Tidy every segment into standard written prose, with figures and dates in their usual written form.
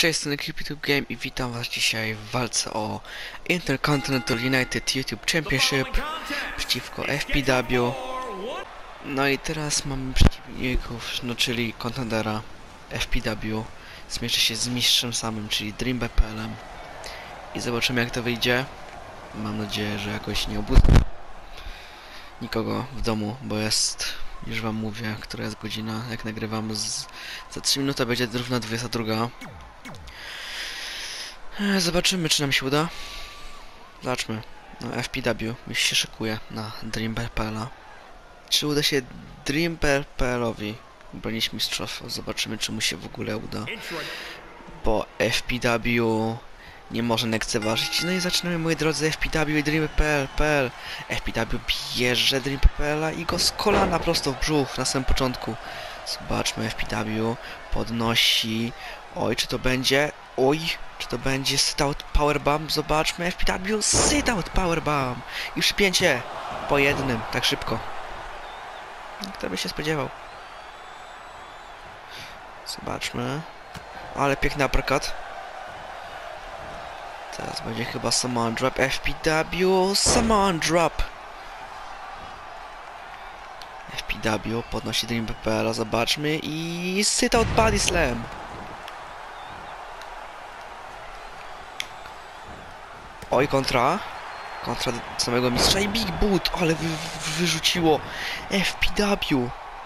Cześć, jestem YouTube Game i witam was dzisiaj w walce o Intercontinental United YouTube Championship przeciwko FPW. No i teraz mamy przeciwników, no czyli kontendera FPW. Zmierzy się z mistrzem samym, czyli Dream.pl-em. I zobaczymy, jak to wyjdzie. Mam nadzieję, że jakoś nie obudzę nikogo w domu, bo jest, już wam mówię, która jest godzina, jak nagrywam. Za 3 minuty będzie równa 22. Zobaczymy, czy nam się uda. Zobaczmy. No, FPW już się szykuje na Dream.pl. Czy uda się Dream.pl-owi bronić mistrzostwa? Zobaczymy, czy mu się w ogóle uda. Bo FPW nie może lekceważyć. No i zaczynamy, moi drodzy, FPW i Dream.pl. FPW bierze Dream.pl i go z kolana prosto w brzuch na samym początku. Zobaczmy, FPW podnosi. Oj, czy to będzie? Oj, czy to będzie sit-out powerbomb? Zobaczmy, FPW sit-out powerbomb. I przypięcie po jednym, tak szybko. Kto by się spodziewał? Zobaczmy. Ale piękny uppercut. Teraz będzie chyba Samoan drop. FPW Samoan drop. FPW podnosi Dream.pl, zobaczmy, i sit-out body slam. Oj, kontra samego mistrza i big boot, ale wyrzuciło FPW.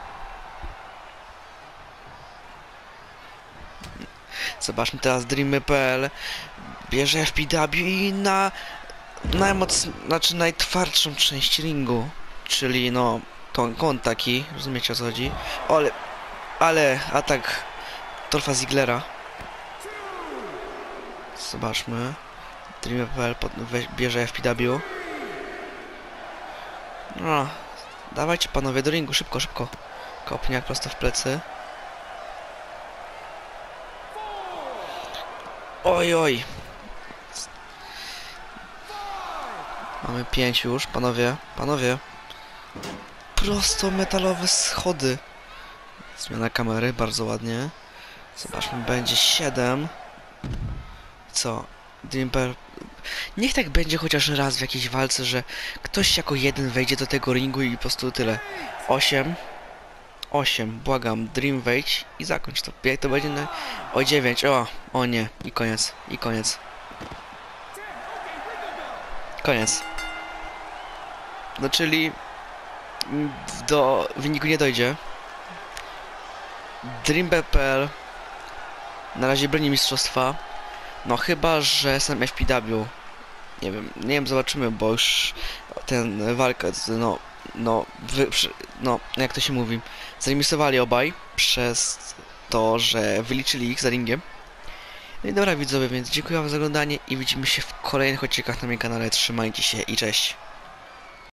Zobaczmy teraz Dream.pl. Bierze FPW i na najtwardszą część ringu, czyli no kąt taki, rozumiecie, o co chodzi? Ale atak Dolpha Ziglera. Zobaczmy. Dream.pl bierze FPW. No, dawajcie panowie do ringu, szybko, szybko. Kopniak prosto w plecy. Oj, oj. Mamy 5 już, panowie. Prosto metalowe schody. Zmiana kamery, bardzo ładnie. Zobaczmy, będzie 7. Co? Dream.pl. Niech tak będzie chociaż raz w jakiejś walce, że ktoś jako jeden wejdzie do tego ringu i po prostu tyle. 8, błagam, Dream wejdź i zakończ to. Jak to będzie na... O 9, o nie, i koniec. Koniec. No czyli do wyniku nie dojdzie. Dream.pl na razie broni mistrzostwa. No chyba, że sam FPW. Nie wiem, zobaczymy, bo już ten walka, no, jak to się mówi, zremisowali obaj przez to, że wyliczyli ich za ringiem. No i dobra, widzowie, więc dziękuję wam za oglądanie i widzimy się w kolejnych odcinkach na moim kanale. Trzymajcie się i cześć.